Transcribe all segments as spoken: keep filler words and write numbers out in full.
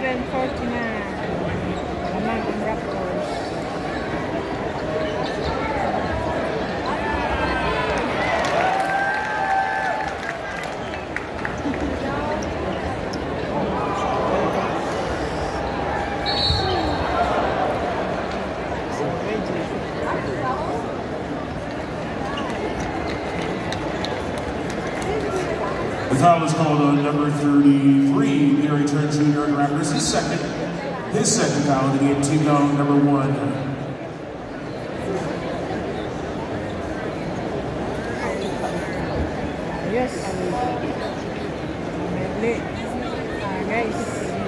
eleven forty-nine. Lamang ang Raptors. The foul is called on number thirty-three, Gary Trent Junior and Raptors. His second, his second foul in the game, team foul number one. Yes. Medley. Ah, guys.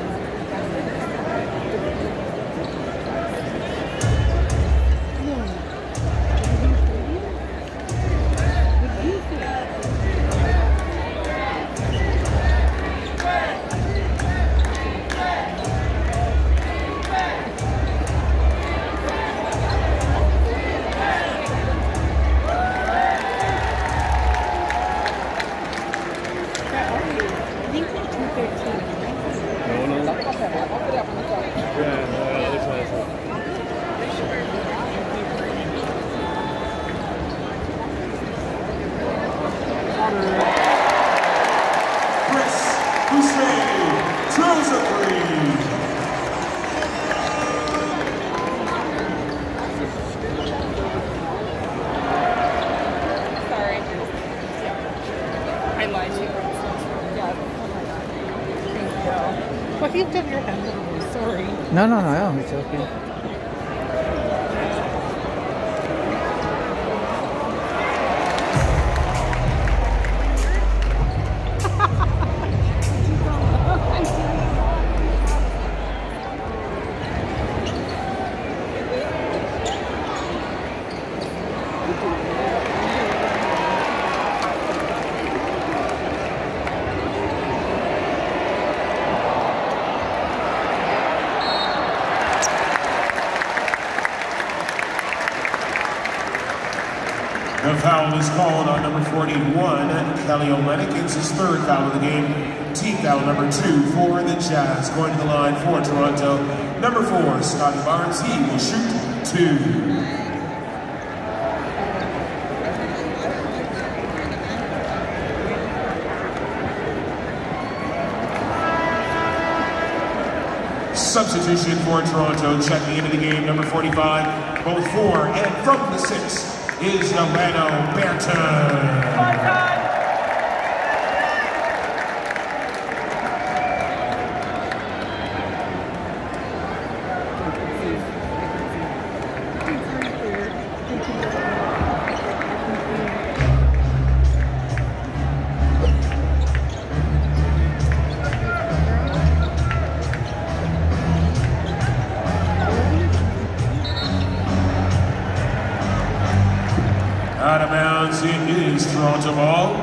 Chris Boucher drills a three. Sorry. I lied to you. Yeah. Thank you. Well, you've done your hand. Sorry. No, no, no. It's okay. The foul is called on number forty-one, Kelly Olynyk. It's his third foul of the game. Team foul number two for the Jazz. Going to the line for Toronto. Number four, Scotty Barnes. He will shoot two. Substitution for Toronto, checking into the game, number forty-five, both for and from the six is Delano Berton. Out of bounds, it is Toronto ball.